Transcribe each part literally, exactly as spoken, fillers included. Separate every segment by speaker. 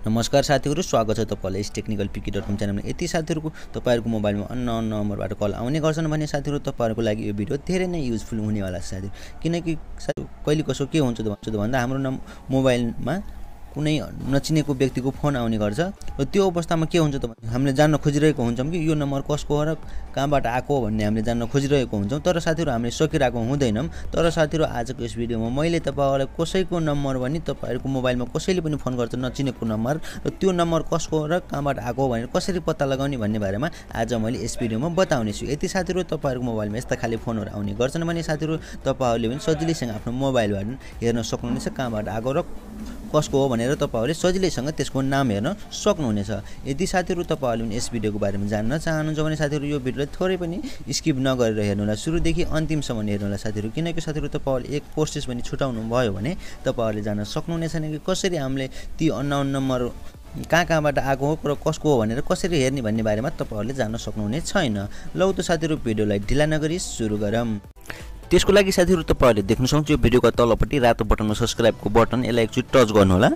Speaker 1: नमस्कार साथीहरु, स्वागत छ तपाईलाई यस टेक्निकल पिकी डट कम च्यानलमा। यति साथीहरुको तपाईहरुको मोबाइलमा अननोन नम्बरबाट कल आउने गर्छन् भने साथीहरु तपाईहरुको लागि यो भिडियो धेरै नै युजफुल हुनेवाला छ साथीहरु। किनकि कहिले कसो के हुन्छ त भन्दा हाम्रो मोबाइलमा कुनै नचिनेको व्यक्तिको फोन आउने गर्छ र त्यो अवस्थामा के हुन्छ त हामीले जान्न खोजिरहेको हुन्छौं कि यो नम्बर कसको हो र कहाँबाट आको भन्ने हामीले जान्न खोजिरहेको हुन्छौं। तर साथीहरु हामीले सकिरहेको हुँदैनौं। तर साथीहरु आजको यस भिडियोमा मैले तपाईहरुलाई कसैको नम्बर पनि तपाईहरुको मोबाइलमा कसैले पनि फोन गर्छ नचिनेको नम्बर र त्यो नम्बर कसको हो र कहाँबाट आको भनेर कसरी पत्ता लगाउने भन्ने बारेमा आज मैले यस भिडियोमा बताउने छु। यदि साथीहरु तपाईहरुको मोबाइलमा यस्ता खाली फोनहरु आउने गर्छन् भने साथीहरु तपाईहरुले पनि सजिलैसँग आफ्नो मोबाइलबाट हेर्न सक्नुहुनेछ कहाँबाट आको र कसको हो भनेर तपाईहरुले सजिलैसँग त्यसको नाम हेर्न सक्नुहुनेछ। यदि साथीहरु तपाईहरुले पनि यस भिडियोको बारेमा जान्न चाहनुहुन्छ भने साथीहरु यो भिडियोलाई थोरै पनि स्किप नगरेर हेर्नु होला, सुरुदेखि अन्तिमसम्म हेर्नु होला साथीहरु। किनकि साथीहरु तपाईहरुले एक प्रोसेस पनि छुटाउनु भयो भने तपाईहरुले जान्न सक्नुहुनेछ कि कसरी हामीले ती अननोन नम्बर कहाँ कहाँबाट आको हो र कसको हो भनेर कसरी हेर्ने भन्ने बारेमा तपाईहरुले जान्न सक्नुहुने छैन। लौ त साथीहरु भिडियोलाई ढिला नगरी सुरु गरौँ। त्यसको लागि साथीहरु तपाईहरुले देख्न सक्नुहुन्छ यो भिडियोको तलपट्टि रातो बटनमा सब्स्क्राइबको बटन, यसलाई एकचोटी टच गर्नु होला।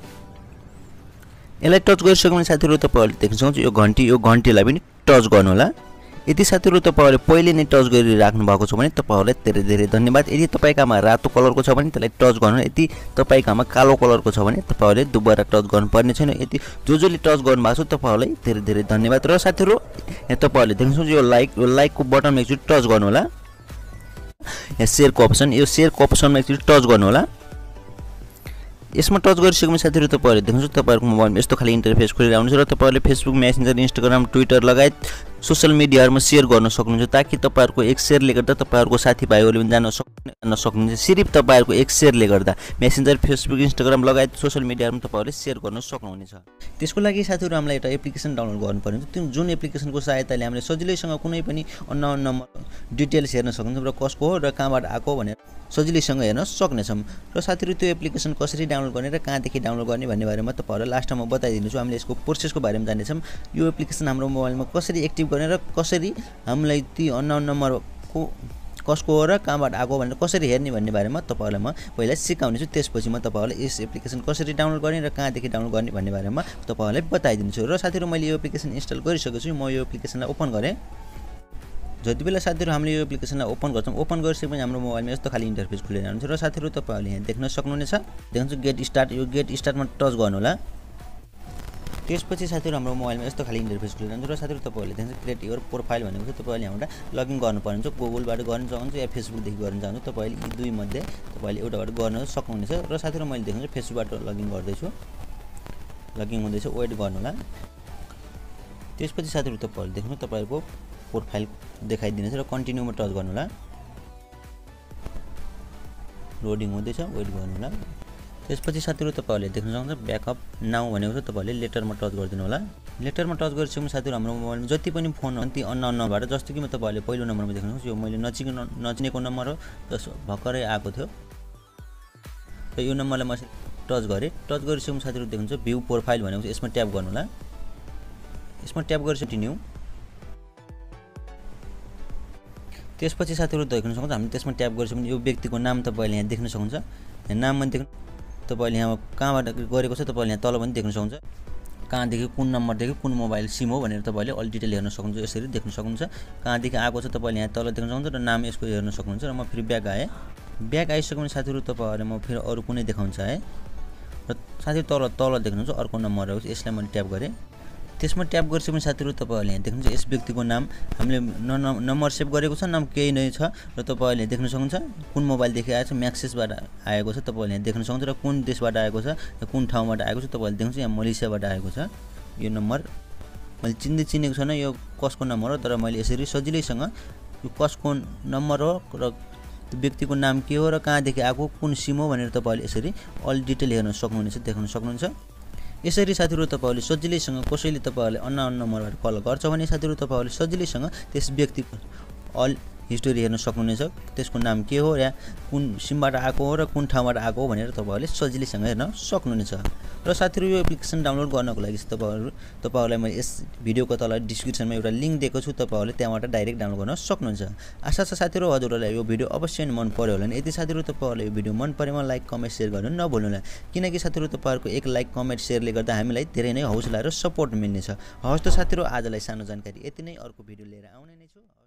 Speaker 1: यसलाई टच गरिसक्यो भने साथीहरु तपाईहरुले देख्न सक्नुहुन्छ यो घण्टी, यो घण्टीलाई पनि टच गर्नु होला। यदि साथीहरु तपाईहरुले पहिले नै टच गरिराख्नु भएको छ भने तपाईहरुलाई धेरै धेरै धन्यवाद। यदि तपाईकामा रातो कलरको छ भने त्यसलाई टच गर्नु, यदि तपाईकामा कालो कलरको छ भने तपाईहरुले दुबारा टच गर्नुपर्ने छैन। यदि जो जोले टच गर्नुभएको छ तपाईहरुलाई धेरै धेरै धन्यवाद। र साथीहरु यहाँ तपाईहरुले देख्न सक्नुहुन्छ यो लाइक, यो लाइकको बटनमा एकचोटी टच गर्नु होला। यहाँ शेयरको अप्सन, यो शेयरको अप्सनमा एकचोटी टच गर्नु होला। यसमा टच गरिसकेपछि साथीहरु तपाईहरुले देख्नुहुन्छ तपाईहरुको मोबाइलमा यस्तो खाली इन्टरफेस खोलिरहन्छ र तपाईहरुले फेसबुक, मेसेन्जर, इन्स्टाग्राम, ट्विटर लगायत सोशल मिडियाहरुमा शेयर गर्न सक्नुहुन्छ ताकि तपाईहरुको एक शेयरले गर्दा तपाईहरुको साथीभाइहरुले पनि जान्न सक्नु सक्नुहुन्छ। सिर्फ तपाईहरुको एक शेयरले गर्दा मेसेन्जर, फेसबुक, इन्स्टाग्राम लगायत सोशल मिडियाहरुमा तपाईहरुले शेयर गर्न सक्नुहुनेछ। त्यसको लागि साथीहरु हामीलाई एउटा एप्लिकेसन डाउनलोड गर्नुपर्ने हुन्छ। त्यो जुन एप्लिकेसनको सहायताले हामीले सजिलैसँग कुनै पनि अननोन नम्बर डिटेल्स हेर्न सक्छौं र कसको हो र कहाँबाट आको भनेर सजिलैसँग हेर्न सक्नेछौं। र साथीहरु त्यो एप्लिकेसन कसरी डाउनलोड गर्ने र कहाँदेखि डाउनलोड गर्ने भन्ने बारेमा तपाईहरुलाई लास्टमा बताइदिन्छु। हामीले यसको प्रोसेसको बारेमा जान्नेछौं। यो एप्लिकेसन हाम्रो मोबाइलमा कसरी एक्टिभ गर्ने र कसरी हामीलाई ती अननोन नम्बरको कसको हो र कहाँबाट आको भनेर कसरी हेर्ने भन्ने बारेमा तपाईहरुलाई म पहिला सिकाउने छु। त्यसपछि म तपाईहरुलाई यस एप्लिकेसन कसरी डाउनलोड गर्ने र कहाँदेखि डाउनलोड गर्ने भन्ने बारेमा तपाईहरुलाई बताइदिन्छु। र साथीहरु मैले यो एप्लिकेसन इन्स्टल गरिसकेको छु। म यो एप्लिकेसनलाई ओपन गरे। जति बेला साथीहरु हामीले यो एप्लिकेसनलाई ओपन गर्छौं, ओपन गरिसकेपछि हाम्रो मोबाइलमा यस्तो खाली इन्टरफेस खुलेर आउँछ र साथीहरु तपाईहरुले यहाँ देख्न सक्नुहुनेछ। देख्नुहुन्छ गेट स्टार्ट, यो गेट स्टार्टमा टच गर्नु होला। त्यसपछि साथीहरु हाम्रो मोबाइलमा यस्तो खाली इन्टरफेस खुलेर आउँछ र साथीहरु तपाईहरुले देख्नुहुन्छ क्रिएट योर प्रोफाइल भनेको छ। तपाईहरुले यहाँबाट लगइन गर्नुपर्ने हुन्छ। गुगलबाट गर्न चाहनुहुन्छ या फेसबुकदेखि गर्न चाहनुहुन्छ, तपाईले यी दुई मध्ये तपाईले एउटाबाट गर्न सक्नुहुनेछ। र साथीहरु मैले देख्नुहुन्छ फेसबुकबाट लगइन गर्दै छु। लगइन हुँदैछ, वेट गर्नु होला। त्यसपछि साथीहरु तपाईहरुले देख्नुहुन्छ तपाईहरुको प्रोफाइल देखाइदिनेछ र कन्टिन्युमा टच गर्नु होला। लोडिङ हुँदैछ, वेट गर्नु होला। त्यसपछि साथीहरु तपाईहरुले देख्न सक्नुहुन्छ ब्याकअप नाउ भनेको छ। तपाईहरुले लेटरमा टच गरिदिनु होला। लेटरमा टच गरिसकेपछि साथीहरु हाम्रो मोबाइलमा जति पनि फोन अन्ति अननोन नम्बरबाट, जस्तो कि म तपाईहरुले पहिलो नम्बरमा देख्नुहुन्छ यो मैले नचिनेको नचिनेको नम्बर हो, जस भर्खरै आएको थियो र यो नम्बरलाई म टच गरे। टच गरिसकेपछि साथीहरु देख्नुहुन्छ भ्यू प्रोफाइल भनेको छ, यसमा ट्याप गर्नु होला। यसमा ट्याप गरिसकेपछि कन्टिन्यू। त्यसपछि साथीहरु देख्न सक्नुहुन्छ हामी त्यसमा ट्याप गरिसकेपछि यो व्यक्तिको नाम तपाईले यहाँ देख्न सक्नुहुन्छ। यहाँ नाममा देख्न तपाईले यहाँ कहाँबाट गरेको छ तपाईले यहाँ तल पनि देख्न सक्नुहुन्छ। कहाँदेखि कुन नम्बरदेखि कुन मोबाइल सिम हो भनेर तपाईले अल डिटेल हेर्न सक्नुहुन्छ। यसरी देख्न सक्नुहुन्छ। कहाँदेखि आएको छ तपाईले यहाँ तल देख्न सक्नुहुन्छ र नाम यसको हेर्न सक्नुहुन्छ। र म फेरि ब्याक आए। ब्याक आइसकेपछि साथीहरु तपाईहरुले म फेरि अरु कुनै देखाउँछ है। र साथीहरु तल तल देख्नुहुन्छ अर्को नम्बर हो, यसलाई मैले ट्याप गरे। त्यसमा ट्याप गरिसकेपछि साथीहरु तपाईहरुले यहाँ देख्नुहुन्छ यस व्यक्तिको नाम हामीले नम्बर सेभ गरेको छ, नाम केही नै छ र तपाईहरुले देख्न सक्नुहुन्छ कुन मोबाइलदेखि आएको छ, म्याक्सिसबाट आएको छ तपाईहरुले यहाँ देख्न सक्नुहुन्छ। र कुन देशबाट आएको छ, कुन ठाउँबाट आएको छ तपाईहरुले देख्नुहुन्छ। यहाँ मलेसियाबाट आएको छ। यो नम्बर मैले चिन्दै चिनेको छैन यो कसको नम्बर हो, तर मैले यसरी सजिलैसँग यो कसको नम्बर हो र व्यक्तिको नाम के हो र कहाँदेखि आएको, कुन सिम हो भनेर तपाईहरुले यसरी अल डिटेल हेर्न सक्नुहुनेछ, देख्न सक्नुहुन्छ। यसरी साथीहरु तपाईहरुले सजिलैसँग कसैले तपाईहरुले अननोन नम्बरबाट कल गर्छ भने साथीहरु तपाईहरुले सजिलैसँग त्यस व्यक्तिको अल हिस्टोरी हेर्न सक्नुहुनेछ त्यसको नाम के हो या कुन सिमबाट आएको हो र कुन ठाउँबाट आएको हो भनेर तपाईँहरूले सजिलैसँग हेर्न सक्नुहुनेछ। र साथीहरू यो एप्लिकेसन डाउनलोड गर्नको लागि तपाईँहरू तपाईँहरूलाई मैले यस भिडियोको तल डिस्क्रिप्सनमा एउटा लिङ्क दिएको छु, तपाईँहरूले त्यहाँबाट डाइरेक्ट डाउनलोड गर्न सक्नुहुन्छ। आशा छ साथीहरू हजुरहरूलाई यो भिडियो अवश्य नै मन पर्यो होला। यदि साथीहरू तपाईँहरूलाई यो भिडियो मन परेमा लाइक कमेन्ट सेयर गर्नु नभुल्नु होला, किनकि साथीहरू तपाईँहरूको एक लाइक कमेन्ट सेयरले गर्दा हामीलाई धेरै नै हौसला र सपोर्ट मिल्नेछ। हवस् त साथीहरू आजलाई सानो जानकारी यति नै, अर्को भिडियो लिएर आउने नै छु।